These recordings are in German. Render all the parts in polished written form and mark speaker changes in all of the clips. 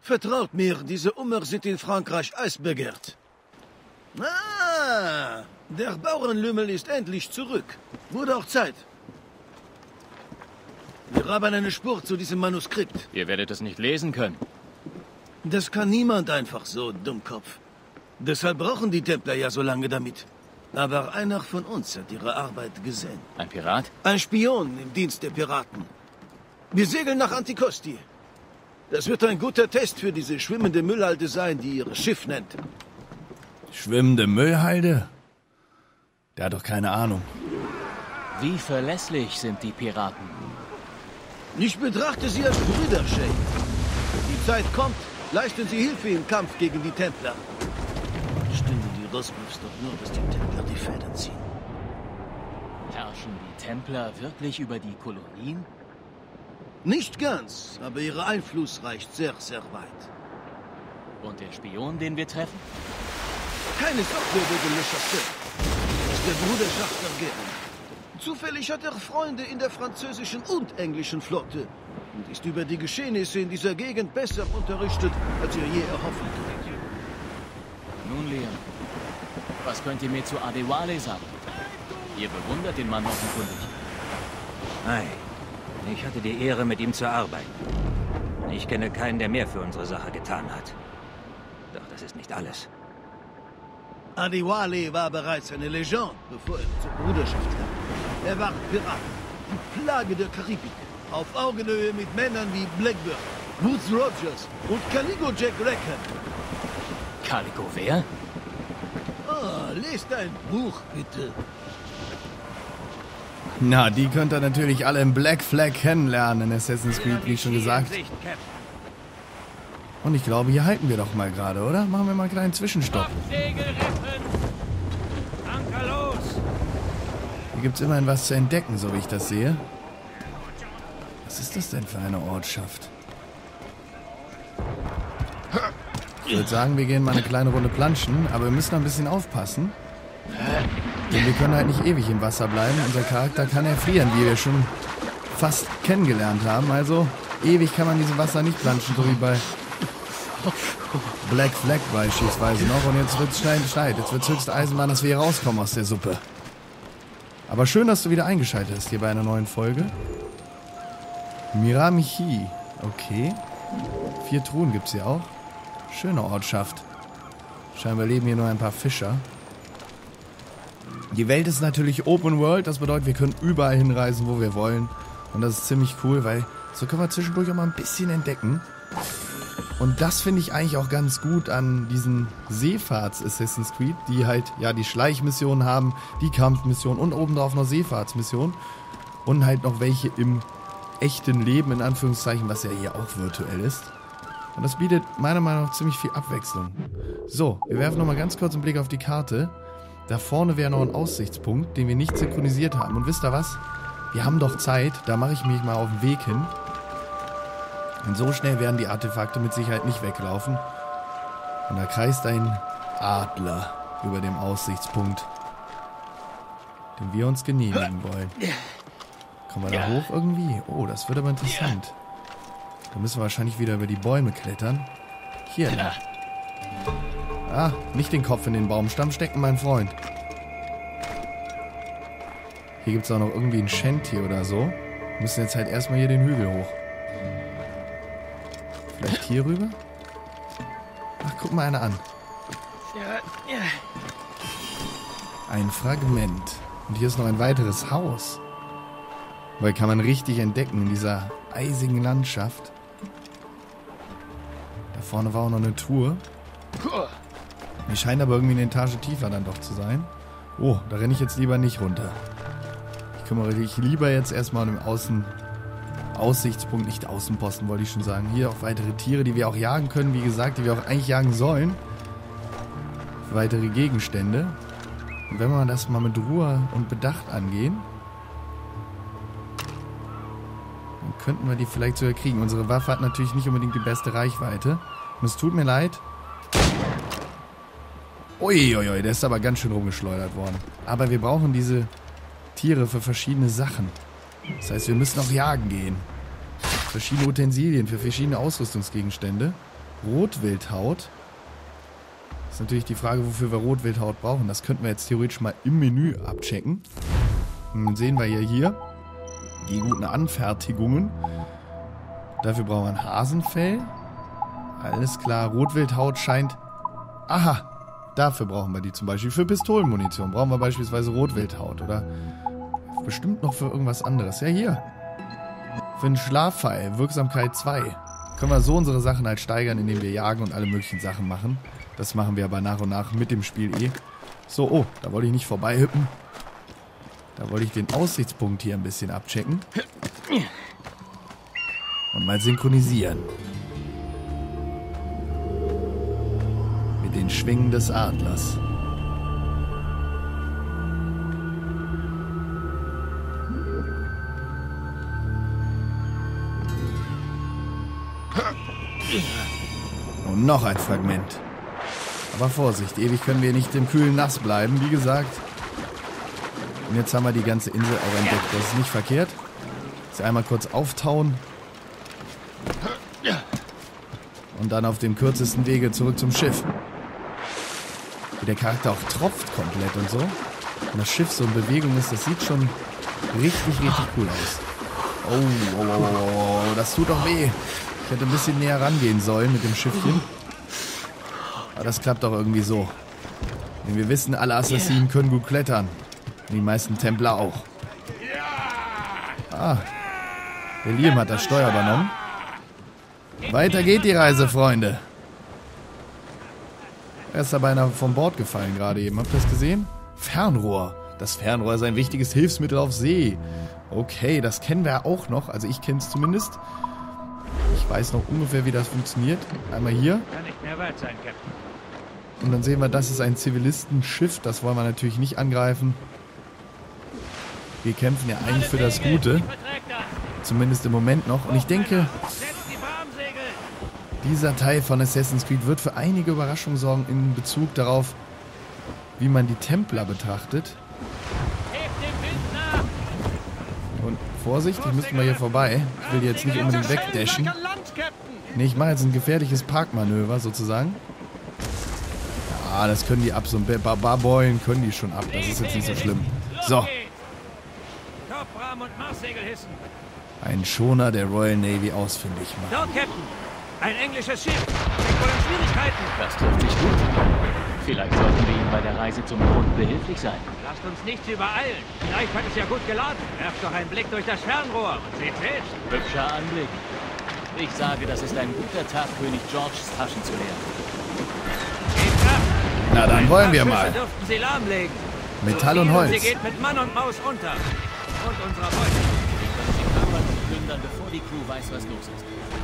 Speaker 1: Vertraut mir, diese Ummer sind in Frankreich eisbegehrt. Ah, der Bauernlümmel ist endlich zurück. Wurde auch Zeit. Wir haben eine Spur zu diesem Manuskript.
Speaker 2: Ihr werdet es nicht lesen können.
Speaker 1: Das kann niemand einfach so, Dummkopf. Deshalb brauchen die Templer ja so lange damit. Aber einer von uns hat ihre Arbeit gesehen.
Speaker 2: Ein Pirat?
Speaker 1: Ein Spion im Dienst der Piraten. Wir segeln nach Anticosti. Das wird ein guter Test für diese schwimmende Müllhalde sein, die ihr Schiff nennt.
Speaker 3: Schwimmende Müllhalde? Der hat doch keine Ahnung.
Speaker 2: Wie verlässlich sind die Piraten?
Speaker 1: Ich betrachte sie als Brüder, Shay. Wenn die Zeit kommt, leisten sie Hilfe im Kampf gegen die Templer. Stünde die Rosbufs doch nur, dass die Templer die Fäden ziehen.
Speaker 2: Herrschen die Templer wirklich über die Kolonien?
Speaker 1: Nicht ganz, aber ihr Einfluss reicht sehr, sehr weit.
Speaker 2: Und der Spion, den wir treffen?
Speaker 1: Keine Sorge wegen Le Chasseur. Das ist der Bruderschaft vergeben. Zufällig hat er Freunde in der französischen und englischen Flotte und ist über die Geschehnisse in dieser Gegend besser unterrichtet, als ihr je erhoffen könnt.
Speaker 2: Nun, Liam, was könnt ihr mir zu Adewale sagen? Ihr bewundert den Mann offenkundig.
Speaker 4: Nein, ich hatte die Ehre, mit ihm zu arbeiten. Ich kenne keinen, der mehr für unsere Sache getan hat. Doch das ist nicht alles.
Speaker 1: Adewale war bereits eine Legende, bevor er zur Bruderschaft kam. Er war Pirat, die Plage der Karibik, auf Augenhöhe mit Männern wie Blackbeard, Woodes Rogers und Calico Jack Rackham.
Speaker 2: Calico wer?
Speaker 1: Oh, lest ein Buch, bitte.
Speaker 3: Na, die könnt ihr natürlich alle im Black Flag kennenlernen in Assassin's Creed, wie schon gesagt. Und ich glaube, hier halten wir doch mal gerade, oder? Machen wir mal einen kleinen Zwischenstopp.
Speaker 4: Anker los!
Speaker 3: Hier gibt es immerhin was zu entdecken, so wie ich das sehe. Was ist das denn für eine Ortschaft? Ich würde sagen, wir gehen mal eine kleine Runde planschen, aber wir müssen ein bisschen aufpassen. Denn wir können halt nicht ewig im Wasser bleiben. Unser Charakter kann erfrieren, wie wir schon fast kennengelernt haben. Also ewig kann man in diesem Wasser nicht planschen, so wie bei Black Flag beispielsweise noch. Und jetzt wird es schneit. Jetzt wird es höchste Eisenbahn, dass wir hier rauskommen aus der Suppe. Aber schön, dass du wieder eingeschaltet hast hier bei einer neuen Folge. Miramichi. Okay. 4 Truhen gibt es hier auch. Schöne Ortschaft. Scheinbar leben hier nur ein paar Fischer. Die Welt ist natürlich Open World. Das bedeutet, wir können überall hinreisen, wo wir wollen. Und das ist ziemlich cool, weil so können wir zwischendurch auch mal ein bisschen entdecken. Und das finde ich eigentlich auch ganz gut an diesen Seefahrts-Assassin's Creed, die halt ja die Schleichmissionen haben, die Kampfmissionen und obendrauf noch Seefahrtsmissionen. Und halt noch welche im echten Leben, in Anführungszeichen, was ja hier auch virtuell ist. Und das bietet meiner Meinung nach ziemlich viel Abwechslung. So, wir werfen nochmal ganz kurz einen Blick auf die Karte. Da vorne wäre noch ein Aussichtspunkt, den wir nicht synchronisiert haben. Und wisst ihr was? Wir haben doch Zeit, da mache ich mich mal auf den Weg hin. Und so schnell werden die Artefakte mit Sicherheit nicht weglaufen. Und da kreist ein Adler über dem Aussichtspunkt, den wir uns genehmigen wollen. Kommen wir da hoch irgendwie? Oh, das wird aber interessant. Da müssen wir wahrscheinlich wieder über die Bäume klettern. Hier lang. Ah, nicht den Kopf in den Baumstamm stecken, mein Freund. Hier gibt es auch noch irgendwie ein Shanty oder so. Wir müssen jetzt halt erstmal hier den Hügel hoch. Vielleicht hier rüber? Ach, guck mal einer an. Ein Fragment. Und hier ist noch ein weiteres Haus. Weil kann man richtig entdecken in dieser eisigen Landschaft. Da vorne war auch noch eine Truhe. Die scheint aber irgendwie eine Etage tiefer dann doch zu sein. Oh, da renne ich jetzt lieber nicht runter. Ich kümmere mich lieber jetzt erstmal um den Aussichtspunkt, nicht Außenposten, wollte ich schon sagen. Hier auch weitere Tiere, die wir auch jagen können, wie gesagt, die wir auch eigentlich jagen sollen. Weitere Gegenstände. Und wenn wir das mal mit Ruhe und Bedacht angehen, dann könnten wir die vielleicht sogar kriegen. Unsere Waffe hat natürlich nicht unbedingt die beste Reichweite. Und es tut mir leid. Uiuiui, der ist aber ganz schön rumgeschleudert worden. Aber wir brauchen diese Tiere für verschiedene Sachen. Das heißt, wir müssen auch jagen gehen. Verschiedene Utensilien für verschiedene Ausrüstungsgegenstände. Rotwildhaut. Ist natürlich die Frage, wofür wir Rotwildhaut brauchen. Das könnten wir jetzt theoretisch mal im Menü abchecken. Und dann sehen wir hier die guten Anfertigungen. Dafür brauchen wir ein Hasenfell. Alles klar, Rotwildhaut scheint... Aha, dafür brauchen wir die zum Beispiel. Für Pistolenmunition brauchen wir beispielsweise Rotwildhaut. Oder bestimmt noch für irgendwas anderes. Ja, hier. Für einen Schlafpfeil, Wirksamkeit 2. Können wir so unsere Sachen halt steigern, indem wir jagen und alle möglichen Sachen machen. Das machen wir aber nach und nach mit dem Spiel eh. So, oh, da wollte ich nicht vorbeihüppen. Da wollte ich den Aussichtspunkt hier ein bisschen abchecken. Und mal synchronisieren. Mit den Schwingen des Adlers. Und noch ein Fragment. Aber Vorsicht, ewig können wir nicht im kühlen Nass bleiben, wie gesagt. Und jetzt haben wir die ganze Insel auch entdeckt. Das ist nicht verkehrt. Jetzt einmal kurz auftauen. Und dann auf dem kürzesten Wege zurück zum Schiff. Wie der Charakter auch tropft komplett und so. Und das Schiff so in Bewegung ist, das sieht schon richtig cool aus. Oh, das tut doch weh. Ich hätte ein bisschen näher rangehen sollen mit dem Schiffchen. Aber das klappt doch irgendwie so. Denn wir wissen, alle Assassinen können gut klettern. Und die meisten Templer auch. Ah, der Liam hat das Steuer übernommen. Weiter geht die Reise, Freunde. Er ist da beinahe vom Bord gefallen gerade eben. Habt ihr das gesehen? Fernrohr. Das Fernrohr ist ein wichtiges Hilfsmittel auf See. Okay, das kennen wir auch noch. Also ich kenne es zumindest. Ich weiß noch ungefähr, wie das funktioniert. Einmal hier.
Speaker 4: Kann nicht mehr weit sein, Captain.
Speaker 3: Und dann sehen wir, das ist ein Zivilistenschiff. Das wollen wir natürlich nicht angreifen. Wir kämpfen ja eigentlich für das Gute. Zumindest im Moment noch. Und ich denke, dieser Teil von Assassin's Creed wird für einige Überraschungen sorgen in Bezug darauf, wie man die Templer betrachtet. Und Vorsicht, ich müsste mal hier vorbei. Ich will die jetzt nicht unbedingt wegdashen. Nee, ich mache jetzt ein gefährliches Parkmanöver sozusagen. Ja, das können die ab. So ein Barbeulen können die schon ab. Das ist jetzt nicht so schlimm. So. Ein Schoner der Royal Navy ausfindig machen.
Speaker 4: Dort, Captain. Ein englisches Schiff. Steckt wohl in Schwierigkeiten.
Speaker 2: Das trifft sich gut. Vielleicht sollten wir ihm bei der Reise zum Mond behilflich sein.
Speaker 4: Lasst uns nichts übereilen. Vielleicht hat es ja gut geladen. Werft doch einen Blick durch das Fernrohr und seht selbst.
Speaker 2: Hübscher Anblick. Ich sage, das ist ein guter Tag, König Georges Taschen zu leeren.
Speaker 3: Na, dann wollen wir mal.
Speaker 4: Dürften sie lahmlegen.
Speaker 3: Metall und Holz.
Speaker 4: Sie geht mit Mann und Maus unter. Und unserer Beute.
Speaker 2: Wir können sie kapern und plündern, bevor die Crew weiß, was los ist.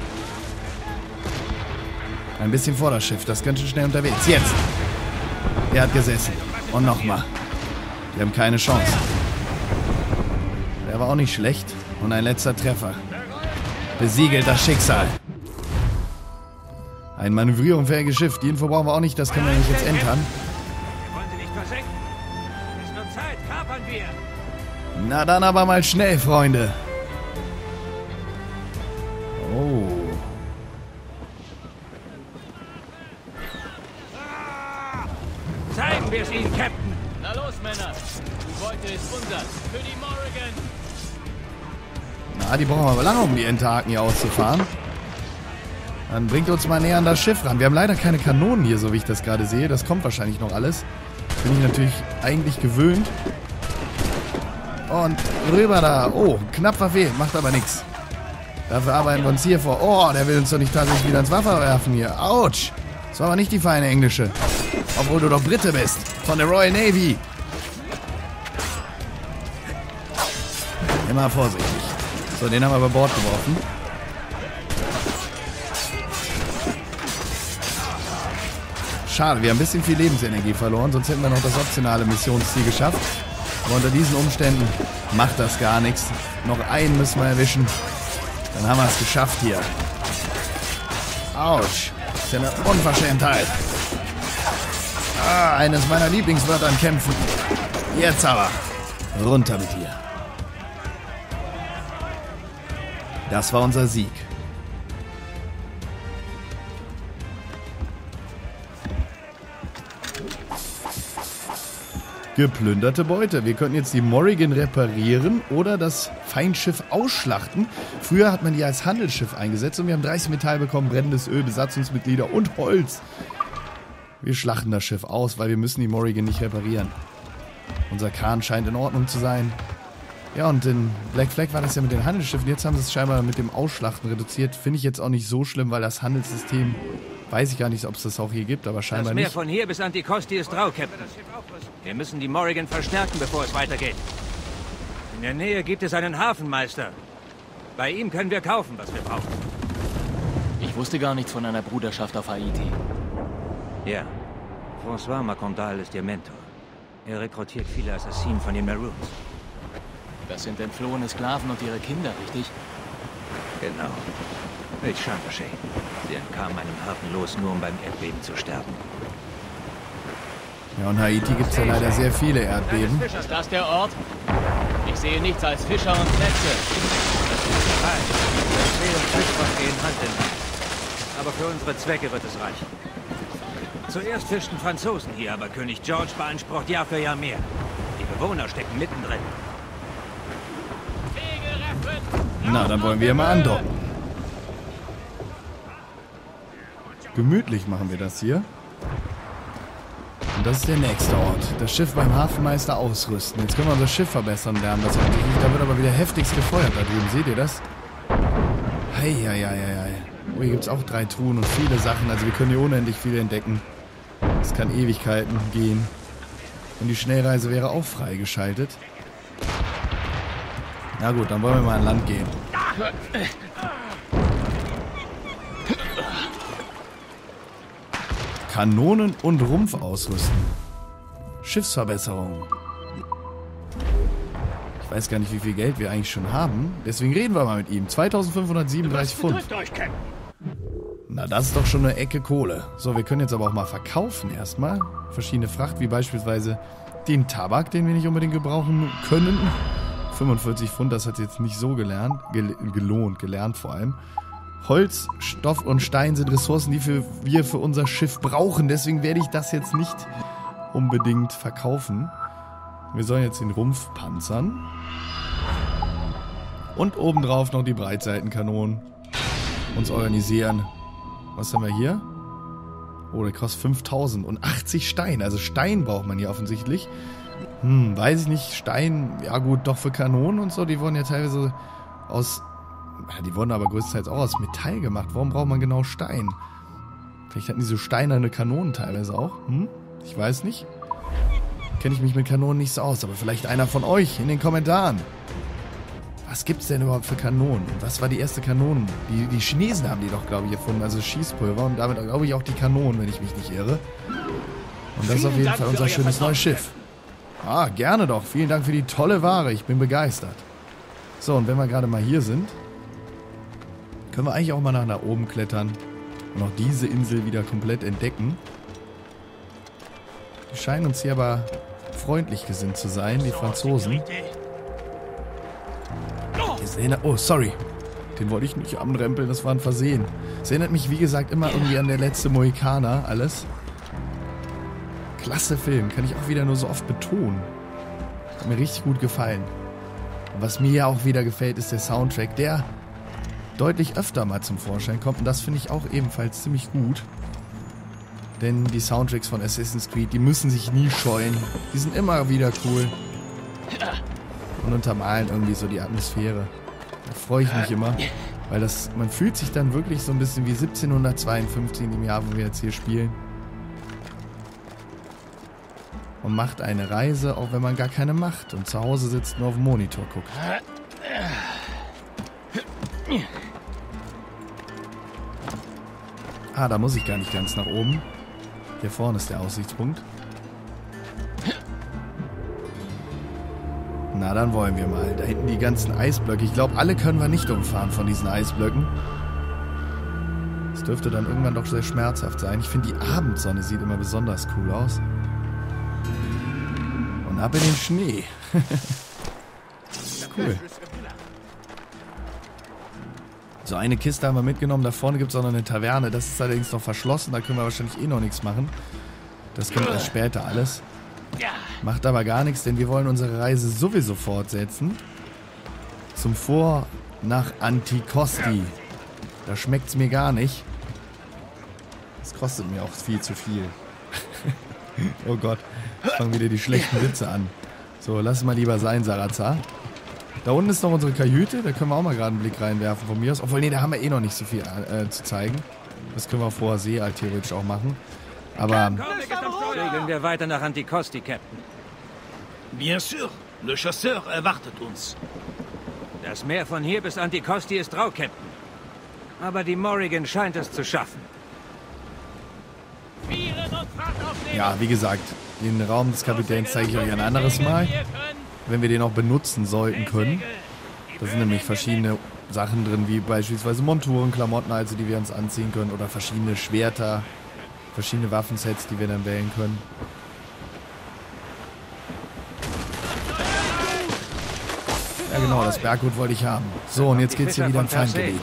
Speaker 3: Ein bisschen vor das Schiff, das ist ganz schön schnell unterwegs. Jetzt! Er hat gesessen. Und nochmal. Wir haben keine Chance. Der war auch nicht schlecht. Und ein letzter Treffer. Besiegelt das Schicksal. Ein manövrierungsfähiges Schiff. Die Info brauchen wir auch nicht, das können wir nicht jetzt entern.
Speaker 4: Wir wollen sie nicht versenken. Es wird Zeit, kapern wir.
Speaker 3: Na dann aber mal schnell, Freunde. Oh.
Speaker 4: Zeigen wir es ihnen, Captain.
Speaker 2: Na los, Männer. Die Beute ist unser. Für die Morrigan.
Speaker 3: Na, die brauchen wir aber lange, um die Enterhaken hier auszufahren. Dann bringt uns mal näher an das Schiff ran. Wir haben leider keine Kanonen hier, so wie ich das gerade sehe. Das kommt wahrscheinlich noch alles. Bin ich natürlich eigentlich gewöhnt. Und rüber da. Oh, knapp verfehlt. Macht aber nichts. Dafür arbeiten wir uns hier vor. Oh, der will uns doch nicht tatsächlich wieder ins Wasser werfen hier. Autsch. Das war aber nicht die feine englische. Obwohl du doch Brite bist. Von der Royal Navy. Immer vorsichtig. So, den haben wir über Bord geworfen. Schade, wir haben ein bisschen viel Lebensenergie verloren. Sonst hätten wir noch das optionale Missionsziel geschafft. Aber unter diesen Umständen macht das gar nichts. Noch einen müssen wir erwischen. Dann haben wir es geschafft hier. Autsch. Das ist ja eine Unverschämtheit. Ah, eines meiner Lieblingswörter an Kämpfen. Jetzt aber. Runter mit dir. Das war unser Sieg. Geplünderte Beute. Wir könnten jetzt die Morrigan reparieren oder das Feindschiff ausschlachten. Früher hat man die als Handelsschiff eingesetzt und wir haben 30 Metall bekommen, brennendes Öl, Besatzungsmitglieder und Holz. Wir schlachten das Schiff aus, weil wir müssen die Morrigan nicht reparieren. Unser Kahn scheint in Ordnung zu sein. Ja, und in Black Flag war das ja mit den Handelsschiffen. Jetzt haben sie es scheinbar mit dem Ausschlachten reduziert. Finde ich jetzt auch nicht so schlimm, weil das Handelssystem, weiß ich gar nicht, ob es das auch hier gibt, aber scheinbar nicht.
Speaker 4: Das Meer von hier bis Anticosti ist rau, Captain. Wir müssen die Morrigan verstärken, bevor es weitergeht. In der Nähe gibt es einen Hafenmeister. Bei ihm können wir kaufen, was wir brauchen.
Speaker 2: Ich wusste gar nichts von einer Bruderschaft auf Haiti.
Speaker 4: Ja, François Macondal ist ihr Mentor. Er rekrutiert viele Assassinen von den Maroons.
Speaker 2: Das sind entflohene Sklaven und ihre Kinder, richtig?
Speaker 4: Genau. Mit Chamberchet. Sie entkamen einem harten Los, nur um beim Erdbeben zu sterben.
Speaker 3: Ja, und Haiti gibt es ja leider sehr viele Erdbeben.
Speaker 2: Ist das der Ort? Ich sehe nichts als Fischer und Netze.
Speaker 4: Nein, See und Fischfang gehen Hand in Hand. Aber für unsere Zwecke wird es reichen. Zuerst fischten Franzosen hier, aber König George beansprucht Jahr für Jahr mehr. Die Bewohner stecken mittendrin.
Speaker 3: Na, dann wollen wir mal andocken. Gemütlich machen wir das hier. Und das ist der nächste Ort. Das Schiff beim Hafenmeister ausrüsten. Jetzt können wir unser Schiff verbessern lernen. Da wird aber wieder heftigst gefeuert da drüben. Seht ihr das? Heieieiei. Oh, hier gibt es auch 3 Truhen und viele Sachen. Also wir können hier unendlich viel entdecken. Es kann Ewigkeiten gehen. Und die Schnellreise wäre auch freigeschaltet. Na gut, dann wollen wir mal an Land gehen. Kanonen und Rumpf ausrüsten. Schiffsverbesserung. Ich weiß gar nicht, wie viel Geld wir eigentlich schon haben. Deswegen reden wir mal mit ihm. 2537 Pfund. Na, das ist doch schon eine Ecke Kohle. So, wir können jetzt aber auch mal verkaufen erstmal. Verschiedene Fracht, wie beispielsweise den Tabak, den wir nicht unbedingt gebrauchen können. 45 Pfund, das hat jetzt nicht so gelernt, gelernt vor allem. Holz, Stoff und Stein sind Ressourcen, die wir für unser Schiff brauchen. Deswegen werde ich das jetzt nicht unbedingt verkaufen. Wir sollen jetzt den Rumpf panzern. Und obendrauf noch die Breitseitenkanonen uns organisieren. Was haben wir hier? Oh, der kostet 5000 und 80 Stein. Also Stein braucht man hier offensichtlich. Weiß ich nicht. Stein, ja gut, doch für Kanonen und so. Die wurden ja teilweise aus... Die wurden aber größtenteils auch aus Metall gemacht. Warum braucht man genau Stein? Vielleicht hatten die so steinerne Kanonen teilweise auch. Ich weiß nicht. Kenne ich mich mit Kanonen nicht so aus. Aber vielleicht einer von euch in den Kommentaren. Was gibt's denn überhaupt für Kanonen? Was war die erste Kanone? Die Chinesen haben die doch, glaube ich, erfunden. Also Schießpulver und damit, glaube ich, auch die Kanonen, wenn ich mich nicht irre. Und das ist auf jeden Fall unser schönes neues Schiff. Ah, gerne doch. Vielen Dank für die tolle Ware. Ich bin begeistert. So, und wenn wir gerade mal hier sind, können wir eigentlich auch mal nach oben klettern und auch diese Insel wieder komplett entdecken. Die scheinen uns hier aber freundlich gesinnt zu sein, die Franzosen. Oh, sorry. Den wollte ich nicht anrempeln, das war ein Versehen. Es erinnert mich, wie gesagt, immer irgendwie an der letzte Mohikaner, alles. Klasse Film, kann ich auch wieder nur so oft betonen. Hat mir richtig gut gefallen. Und was mir ja auch wieder gefällt, ist der Soundtrack, der deutlich öfter mal zum Vorschein kommt. Und das finde ich auch ebenfalls ziemlich gut. Denn die Soundtracks von Assassin's Creed, die müssen sich nie scheuen. Die sind immer wieder cool. Und untermalen irgendwie so die Atmosphäre. Da freue ich mich immer. Weil man fühlt sich dann wirklich so ein bisschen wie 1752 in dem Jahr, wo wir jetzt hier spielen. Und macht eine Reise, auch wenn man gar keine macht. Und zu Hause sitzt nur auf dem Monitor guckt. Ah, da muss ich gar nicht ganz nach oben. Hier vorne ist der Aussichtspunkt. Na, dann wollen wir mal. Da hinten die ganzen Eisblöcke. Ich glaube, alle können wir nicht umfahren von diesen Eisblöcken. Das dürfte dann irgendwann doch sehr schmerzhaft sein. Ich finde, die Abendsonne sieht immer besonders cool aus. Und ab in den Schnee. Cool. So, eine Kiste haben wir mitgenommen. Da vorne gibt es auch noch eine Taverne. Das ist allerdings noch verschlossen. Da können wir wahrscheinlich eh noch nichts machen. Das kommt erst später alles. Macht aber gar nichts, denn wir wollen unsere Reise sowieso fortsetzen. Zum Fort nach Anticosti. Da schmeckt es mir gar nicht. Das kostet mir auch viel zu viel. Oh Gott, jetzt fangen wieder die schlechten Witze an. So, lass es mal lieber sein, Sarazar. Da unten ist noch unsere Kajüte, da können wir auch mal gerade einen Blick reinwerfen von mir aus. Obwohl, nee, da haben wir eh noch nicht so viel zu zeigen. Das können wir vor See halt theoretisch auch machen. Aber...
Speaker 4: Segeln wir weiter nach Anticosti, Captain.
Speaker 1: Bien sûr, le chasseur erwartet uns.
Speaker 4: Das Meer von hier bis Anticosti ist rau, Captain. Aber die Morrigan scheint es zu schaffen.
Speaker 3: ja, wie gesagt, den Raum des Kapitäns zeige ich euch ein anderes Mal, wenn wir den auch benutzen sollten können. Da sind nämlich verschiedene Sachen drin, wie beispielsweise Monturen, Klamotten, also die wir uns anziehen können, oder verschiedene Schwerter, verschiedene Waffensets, die wir dann wählen können. Ja genau, das Berggut wollte ich haben. So, und jetzt geht's hier wieder im Feindgebiet.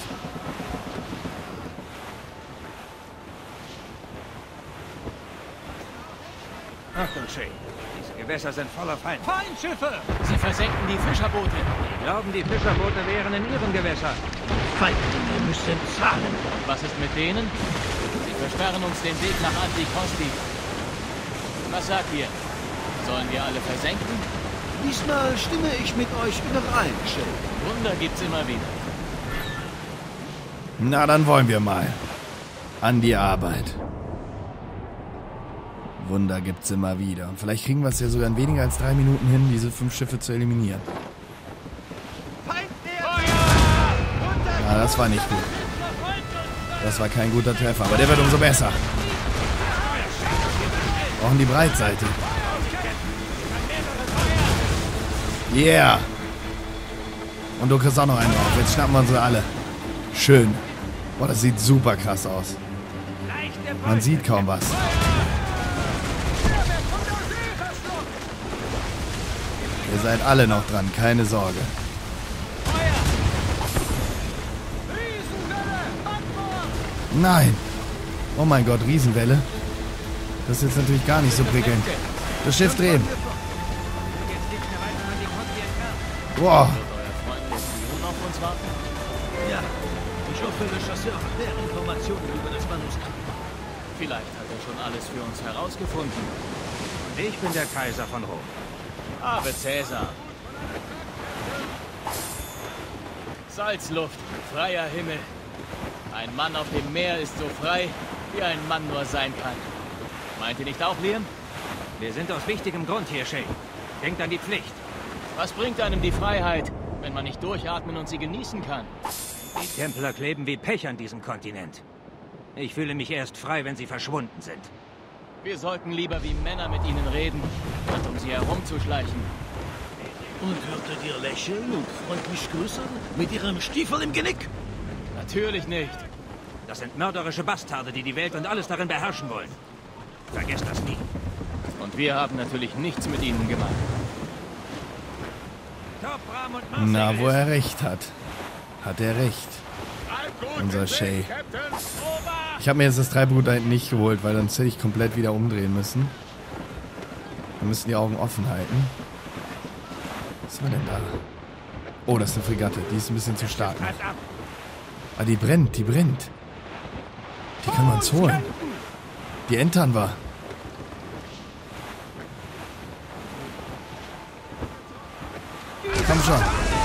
Speaker 4: Achtung, Shay. Diese Gewässer sind voller Feinde.
Speaker 2: Feindschiffe! Sie versenken die Fischerboote.
Speaker 4: Sie glauben, die Fischerboote wären in ihren Gewässern.
Speaker 1: Feindlinge müssen zahlen.
Speaker 2: Was ist mit denen? Sie versperren uns den Weg nach Anticosti. Was sagt ihr? Sollen wir alle versenken?
Speaker 1: Diesmal stimme ich mit euch überein, Shay.
Speaker 2: Wunder gibt's immer wieder.
Speaker 3: Na, dann wollen wir mal. An die Arbeit. Wunder gibt's immer wieder. Und vielleicht kriegen wir es ja sogar in weniger als 3 Minuten hin, diese 5 Schiffe zu eliminieren. Ja, das war nicht gut. Das war kein guter Treffer, aber der wird umso besser. Brauchen die Breitseite. Yeah! Und du kriegst auch noch einen drauf. Jetzt schnappen wir unsere alle. Schön. Boah, das sieht super krass aus. Man sieht kaum was. Ihr seid alle noch dran, keine Sorge. Nein! Oh mein Gott, Riesenwelle. Das ist jetzt natürlich gar nicht so prickelnd. Das Schiff drehen. Boah.
Speaker 1: Ja, ich hoffe, der Chasseur hat mehr Informationen über das Manuskript.
Speaker 2: Vielleicht hat er schon alles für uns herausgefunden.
Speaker 4: Und ich bin der Kaiser von Rom.
Speaker 2: Ave Cäsar. Salzluft, freier Himmel. Ein Mann auf dem Meer ist so frei, wie ein Mann nur sein kann. Meint ihr nicht auch, Liam?
Speaker 4: Wir sind aus wichtigem Grund hier, Shay. Denkt an die Pflicht.
Speaker 2: Was bringt einem die Freiheit, wenn man nicht durchatmen und sie genießen kann?
Speaker 4: Die Templer kleben wie Pech an diesem Kontinent. Ich fühle mich erst frei, wenn sie verschwunden sind.
Speaker 2: Wir sollten lieber wie Männer mit ihnen reden, statt um sie herumzuschleichen.
Speaker 1: Und würdet ihr lächeln und freundlich grüßen mit ihrem Stiefel im Genick?
Speaker 2: Natürlich nicht.
Speaker 4: Das sind mörderische Bastarde, die die Welt und alles darin beherrschen wollen. Vergesst das nie.
Speaker 2: Und wir haben natürlich nichts mit ihnen gemacht.
Speaker 3: Na, wo er recht hat. Hat er recht. Unser Shay. Ich habe mir jetzt das Treibgut da hinten nicht geholt, weil sonst hätte ich komplett wieder umdrehen müssen. Wir müssen die Augen offen halten. Was ist denn da? Oh, das ist eine Fregatte. Die ist ein bisschen zu stark noch. Ah, die brennt, die brennt. Die können wir uns holen. Die entern wir. Komm schon.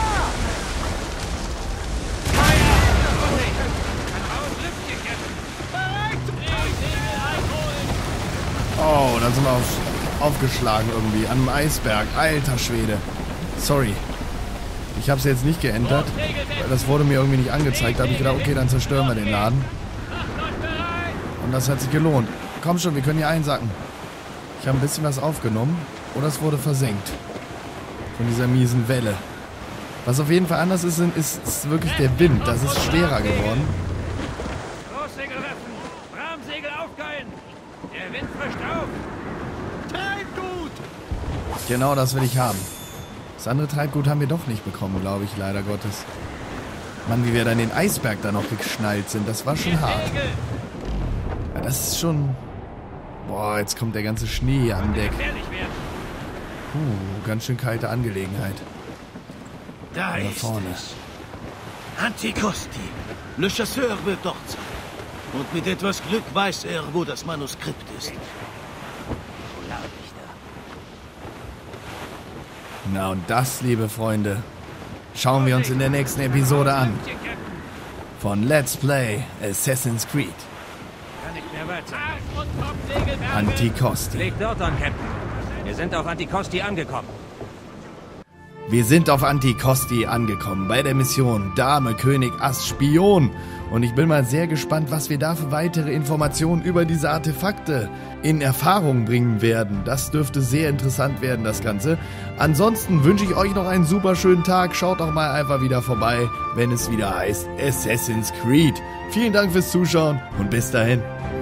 Speaker 3: Oh, da sind wir aufgeschlagen irgendwie. An einem Eisberg. Alter Schwede. Sorry. Ich habe es jetzt nicht geentert. Das wurde mir irgendwie nicht angezeigt. Da habe ich gedacht, okay, dann zerstören wir den Laden. Und das hat sich gelohnt. Komm schon, wir können hier einsacken. Ich habe ein bisschen was aufgenommen. Oder es wurde versenkt. Von dieser miesen Welle. Was auf jeden Fall anders ist, ist wirklich der Wind. Das ist schwerer geworden.
Speaker 4: Großsegel reffen! Bramsegel aufgeilen! Der Wind frischt auf! Treibgut!
Speaker 3: Genau das will ich haben. Das andere Treibgut haben wir doch nicht bekommen, glaube ich, leider Gottes. Mann, wie wir dann den Eisberg da noch geschnallt sind, das war schon hart. Ja, das ist schon... Boah, jetzt kommt der ganze Schnee hier an Deck. Ganz schön kalte Angelegenheit.
Speaker 1: Da
Speaker 3: Da
Speaker 1: ist
Speaker 3: vorne.
Speaker 1: es. Anticosti. Le Chasseur wird dort sein. Und mit etwas Glück weiß er, wo das Manuskript ist.
Speaker 3: Na und das, liebe Freunde, schauen wir uns in der nächsten Episode an. Von Let's Play Assassin's Creed.
Speaker 4: Kann nicht mehr weiter.
Speaker 2: Arsch und Kopfsegel werden.
Speaker 3: Anticosti.
Speaker 4: Legt dort an, Captain. Wir sind auf Anticosti angekommen.
Speaker 3: Wir sind auf Anticosti angekommen bei der Mission Dame König Ass Spion. Und ich bin mal sehr gespannt, was wir da für weitere Informationen über diese Artefakte in Erfahrung bringen werden. Das dürfte sehr interessant werden, das Ganze. Ansonsten wünsche ich euch noch einen super schönen Tag. Schaut doch mal einfach wieder vorbei, wenn es wieder heißt Assassin's Creed. Vielen Dank fürs Zuschauen und bis dahin.